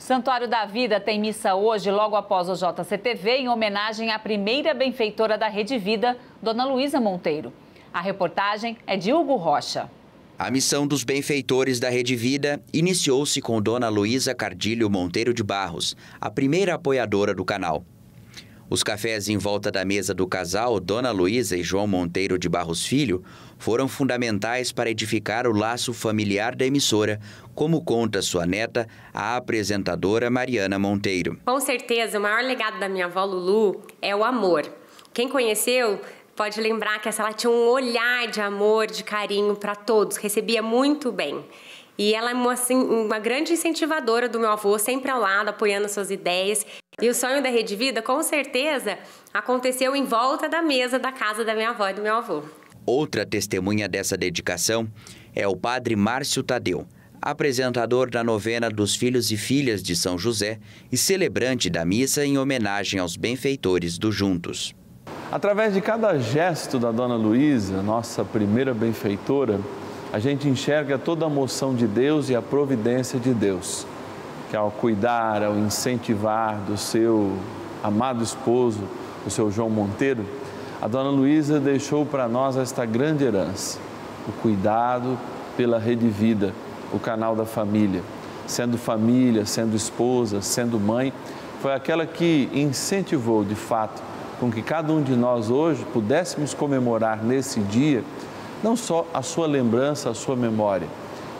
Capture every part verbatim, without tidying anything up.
Santuário da Vida tem missa hoje, logo após o J C T V, em homenagem à primeira benfeitora da Rede Vida, Dona Luísa Monteiro. A reportagem é de Hugo Rocha. A missão dos benfeitores da Rede Vida iniciou-se com Dona Luísa Cardilho Monteiro de Barros, a primeira apoiadora do canal. Os cafés em volta da mesa do casal, Dona Luísa e João Monteiro de Barros Filho, foram fundamentais para edificar o laço familiar da emissora, como conta sua neta, a apresentadora Mariana Monteiro. Com certeza, o maior legado da minha avó Lulu é o amor. Quem conheceu pode lembrar que ela tinha um olhar de amor, de carinho para todos, recebia muito bem. E ela é uma, assim, uma grande incentivadora do meu avô, sempre ao lado, apoiando suas ideias. E o sonho da Rede Vida, com certeza, aconteceu em volta da mesa da casa da minha avó e do meu avô. Outra testemunha dessa dedicação é o padre Márcio Tadeu, apresentador da novena dos Filhos e Filhas de São José e celebrante da missa em homenagem aos benfeitores do Juntos. Através de cada gesto da Dona Luísa, nossa primeira benfeitora, a gente enxerga toda a moção de Deus e a providência de Deus, que ao cuidar, ao incentivar do seu amado esposo, o seu João Monteiro, a Dona Luísa deixou para nós esta grande herança, o cuidado pela Rede Vida, o canal da família. Sendo família, sendo esposa, sendo mãe, foi aquela que incentivou de fato com que cada um de nós hoje pudéssemos comemorar nesse dia não só a sua lembrança, a sua memória,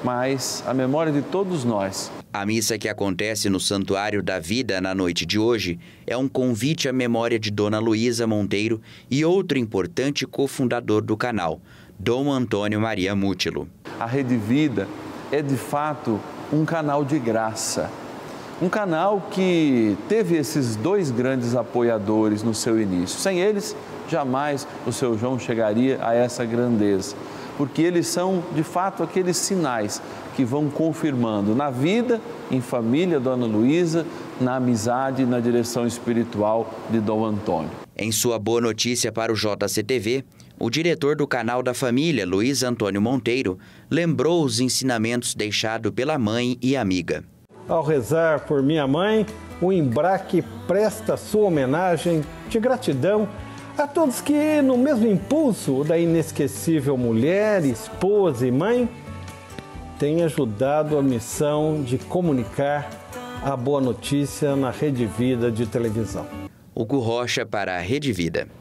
mas a memória de todos nós. A missa que acontece no Santuário da Vida na noite de hoje é um convite à memória de Dona Luísa Monteiro e outro importante cofundador do canal, Dom Antônio Maria Mútilo. A Rede Vida é de fato um canal de graça, um canal que teve esses dois grandes apoiadores no seu início. Sem eles, jamais o seu João chegaria a essa grandeza, porque eles são, de fato, aqueles sinais que vão confirmando na vida, em família, Dona Luísa, na amizade e na direção espiritual de Dom Antônio. Em sua boa notícia para o J C T V, o diretor do canal da família, Luiz Antônio Monteiro, lembrou os ensinamentos deixados pela mãe e amiga. Ao rezar por minha mãe, o Embraque presta sua homenagem de gratidão a todos que, no mesmo impulso da inesquecível mulher, esposa e mãe, têm ajudado a missão de comunicar a boa notícia na Rede Vida de televisão. Hugo Rocha para a Rede Vida.